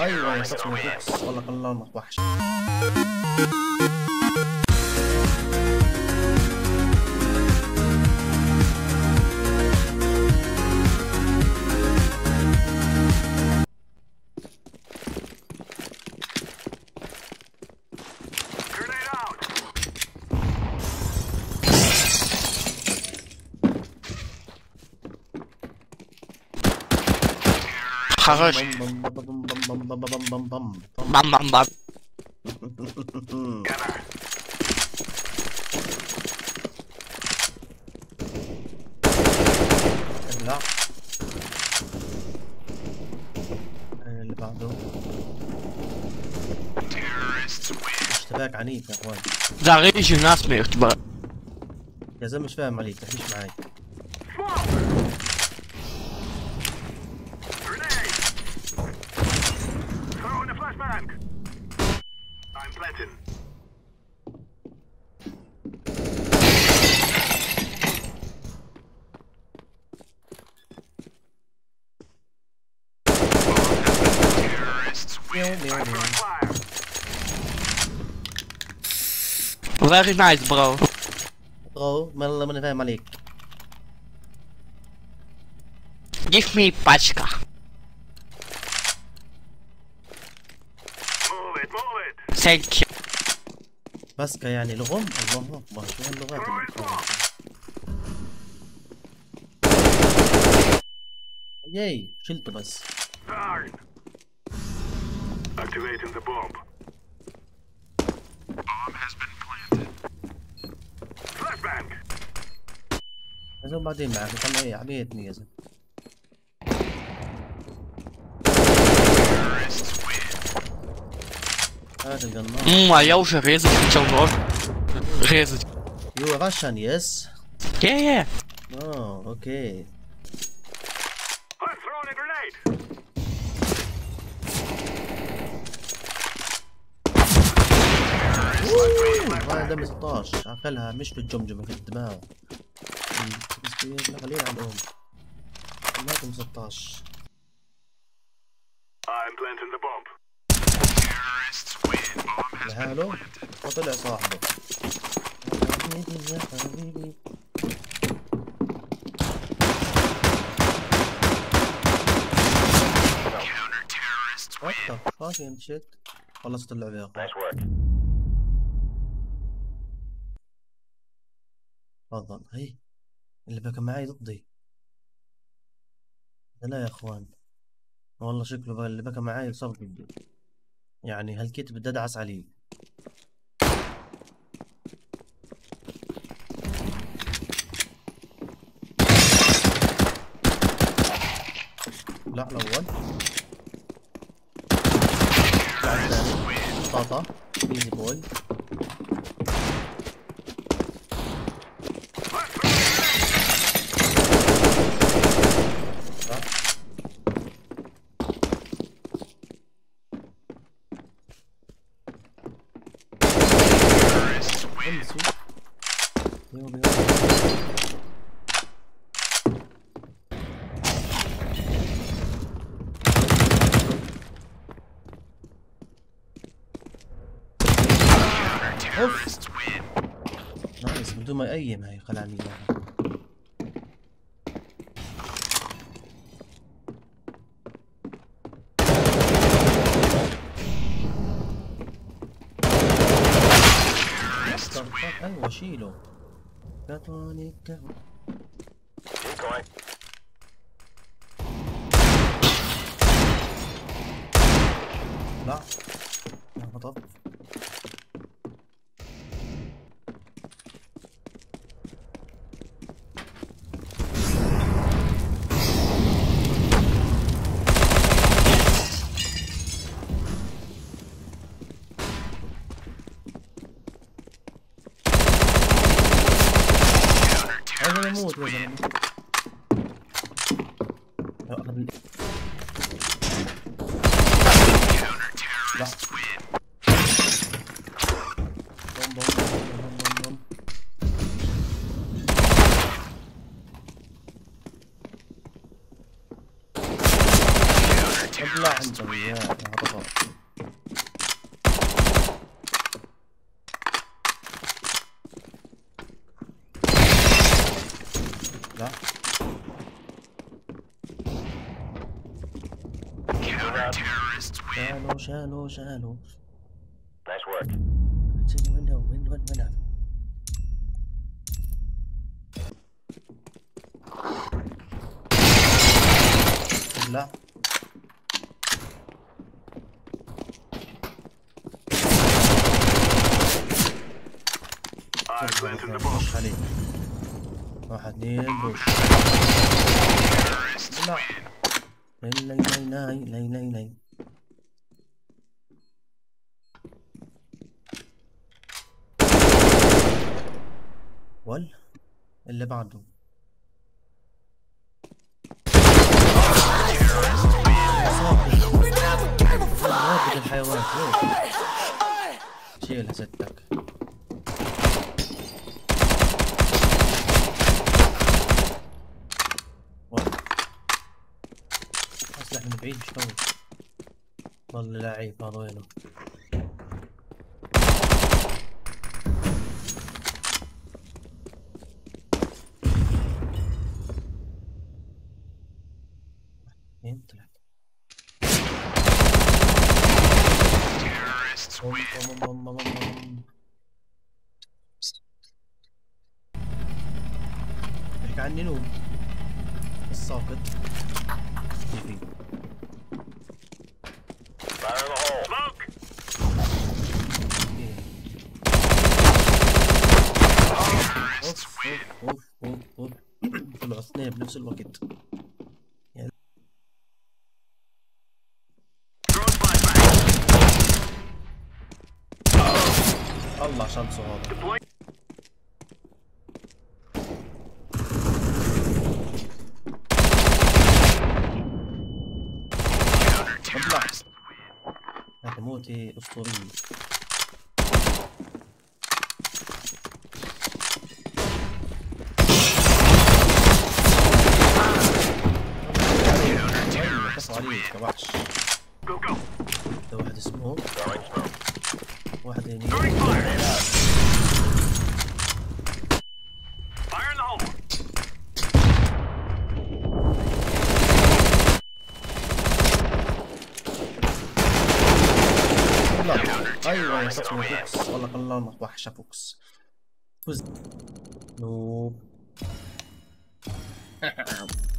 ايوه يا ساتر فيكس والله كلامك وحش. خرج بم بم بم بم بم بم بم بم. بام بام بام. لا اللي بعده اشتباك عنيف يا اخوان. Da يجي ناس ما يختبر. يا زلمه مش فاهم عليك تحكيش معي. Very nice bro. والله ماني فاهم عليك. Give me пачка. Thank you. بسكة يعني لغم. الله اكبر شو هاللغات ياي شلته بس. Activating the bomb. Bomb has been planted. Flashbang. يا زلمه بعدين معك طلع ايه عبيتني يا زلمه. هذا القناص. Ja już rezać wyciągnął. Rezać. You are Russian, yes? Yeah. Oh, okay. I'm throwing a grenade. هاي دم 16 عقلها مش في الجمجمة في الدماغ. خلينا على الأم. ما دم 16. I'm planting the bomb. لحاله وطلع صاحبه. حبيبي يا حبيبي. What the fucking shit. خلصت اللعبة يا اخوان. تفضل هي اللي بكى معي ضدي. لا يا اخوان والله شكله بقى اللي بكى معي صار ضدي. يعني هالكيت بدي ادعس عليه. لا الاول لا الثاني طاطا ايزي بول. اوف نايس بدون ما يقيم هاي خلاني اياها. ايوه شيله كاتونيكا. لا هطب. هذا يموت يا زلمه. لا بوم بوم بوم بوم بوم. لا انت وياه هذا لا شالوا Nice work. وين هذا؟ لا I planted the bomb. بوش عليه. 1 2 بوش. لا لا اللي بعده رابط الحيوانات شيلها ستك. اسلحة من بعيد شلون والله لعيب هذا وينه. وين طلع؟ احكي عني نوم الساقط يفيد. Fire in the hole. Smoke. اوف طلعوا اثنين بنفس الوقت. الله شمسه هذا. اطلع هذا موتي اسطورية. كفو عليك يا وحش. ده واحد اسمه واحد هني. Fire in the hole. ايوه يا فوكس والله كلامك وحشه فوكس. فزت نوب